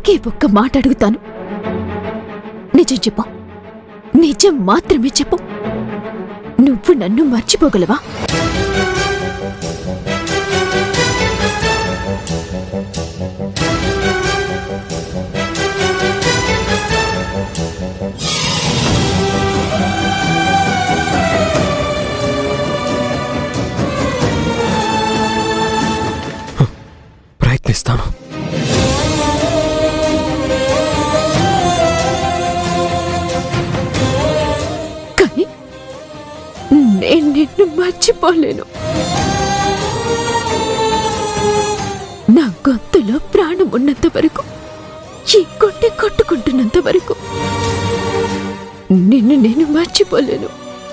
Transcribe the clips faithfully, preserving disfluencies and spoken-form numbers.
ఒకే ఒక్క మాట అడుగుతాను, నిజం చెప్పు, నిజం మాత్రమే చెప్పు. నువ్వు నన్ను మర్చిపోగలవా? ప్రయత్నిస్తాను. కానీ నేను నిన్ను మర్చిపోలేను. నా గొంతులో ప్రాణం ఉన్నంత వరకు, ఈ గుండె కొట్టుకుంటున్నంత వరకు నిన్ను నేను మర్చిపోలేను.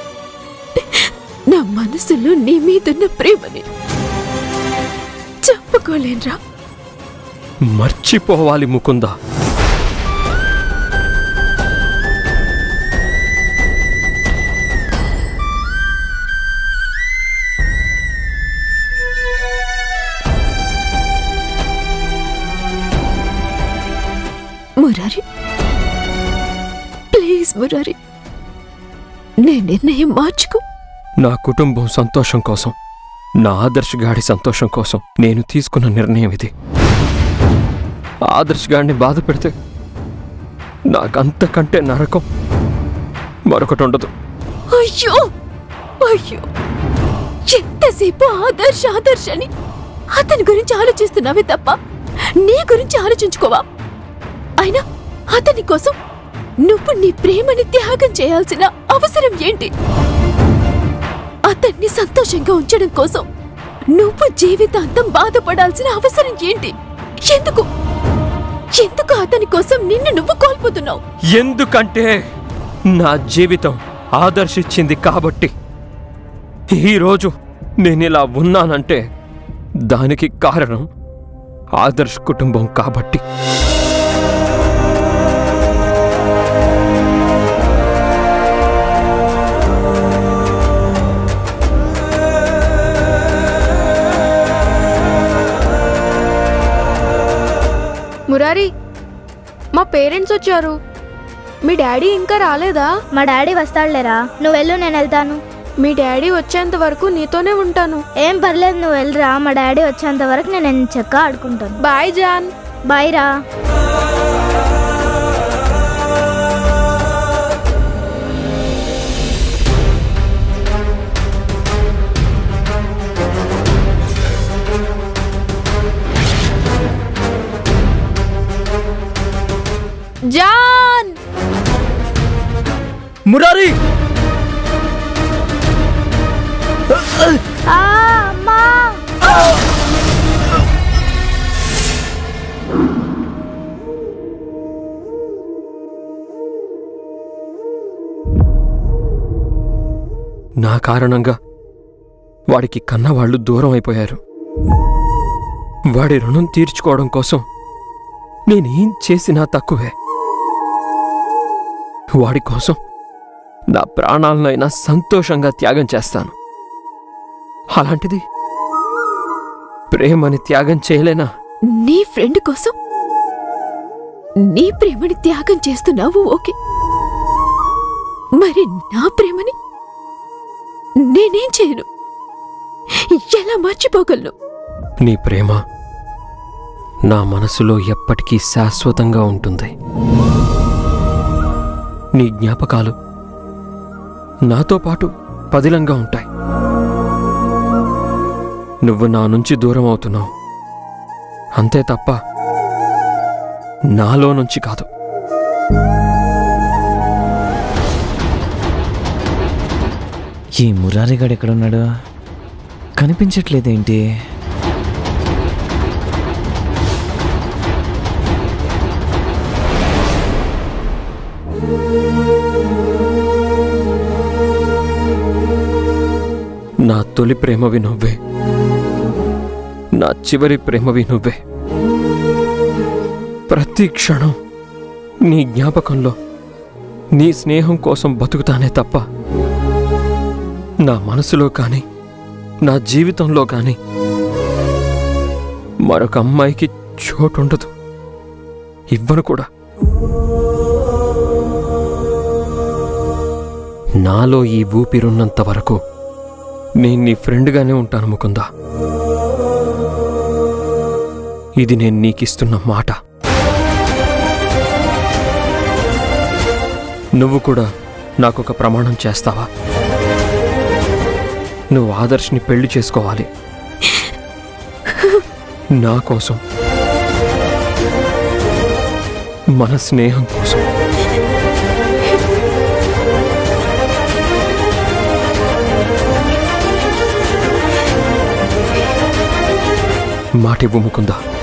నా మనసులో నీ మీదున్న ప్రేమని చెప్పుకోలేనురా. మర్చిపోవాలి ముకుంద. మురారి, ప్లీజ్ మురారి, నే నిర్ణయం మార్చుకో. నా కుటుంబం సంతోషం కోసం, నా ఆదర్శ్ గాడి సంతోషం కోసం నేను తీసుకున్న నిర్ణయం ఇది. ఆదర్శ్ గాడిని బాధ పెడితే నాకంతకంటే నరకం మరొకటి ఉండదు. అయ్యో అయ్యో, ఎంతసేపు ఆదర్శ్ ఆదర్శ్ అని అతని గురించి ఆలోచిస్తున్నావే తప్ప నీ గురించి ఆలోచించుకోవా? అయినా అతని కోసం నువ్వు నీ ప్రేమని త్యాగం చేయాల్సిన అవసరం ఏంటి? అతన్ని సంతోషంగా ఉంచడం కోసం నువ్వు జీవితాంతం బాధపడాల్సిన అవసరం ఏంటి? ఎందుకు ఎందుకు అతని కోసం నిన్ను నువ్వు కోల్పోతున్నావు? ఎందుకంటే నా జీవితం ఆదర్శించింది కాబట్టి. ఈరోజు నేనిలా ఉన్నానంటే దానికి కారణం ఆదర్శ్ కుటుంబం కాబట్టి. మురారి, మా పేరెంట్స్ వచ్చారు. మీ డాడీ ఇంకా రాలేదా? మా డాడీ వస్తాడులేరా, నువ్వు వెళ్ళు, నేను వెళ్తాను. మీ డాడీ వచ్చేంత వరకు నీతోనే ఉంటాను. ఏం పర్లేదు, నువ్వు వెళ్ళరా. మా డాడీ వచ్చేంత వరకు నేను చక్కగా ఆడుకుంటాను. Bye John. బాయ్ రా. జాన్! మురారి! అమ్మా! నా కారణంగా వాడికి కన్నవాళ్లు దూరం అయిపోయారు. వాడి రుణం తీర్చుకోవడం కోసం నేనేం చేసినా తక్కువే. వాడి కోసం నా ప్రాణాలనైనా సంతోషంగా త్యాగం చేస్తాను. అలాంటిది ప్రేమని త్యాగం చేయలేనా? నీ ఫ్రెండ్ కోసం నీ ప్రేమని త్యాగం చేస్తున్నావు, ఓకే. మరి నా ప్రేమని నేనేం చేయను? ఎలా మర్చిపోగలను? నీ ప్రేమ నా మనసులో ఎప్పటికీ శాశ్వతంగా ఉంటుంది. నీ జ్ఞాపకాలు నాతో పాటు పదిలంగా ఉంటాయి. నువ్వు నా నుంచి దూరం అవుతున్నావు అంతే తప్ప నాలో నుంచి కాదు. ఈ మురారిగాడు ఎక్కడున్నాడు? కనిపించట్లేదేంటి? నా తొలి ప్రేమవి నువ్వే, నా చివరి ప్రేమవి నువ్వే. ప్రతి క్షణం నీ జ్ఞాపకంలో నీ స్నేహం కోసం బతుకుతానే తప్ప నా మనసులో కానీ నా జీవితంలో కానీ మరొక అమ్మాయికి చోటుండదు. ఇవ్వను కూడా. నాలో ఈ ఊపిరున్నంత వరకు నేను నీ ఫ్రెండ్గానే ఉంటాను ముకుందా. ఇది నేను నీకిస్తున్న మాట. నువ్వు కూడా నాకొక ప్రమాణం చేస్తావా? నువ్వు ఆదర్శ్ని పెళ్లి చేసుకోవాలి, నా కోసం, మన స్నేహం కోసం. మాటివ్వు ముకుందా.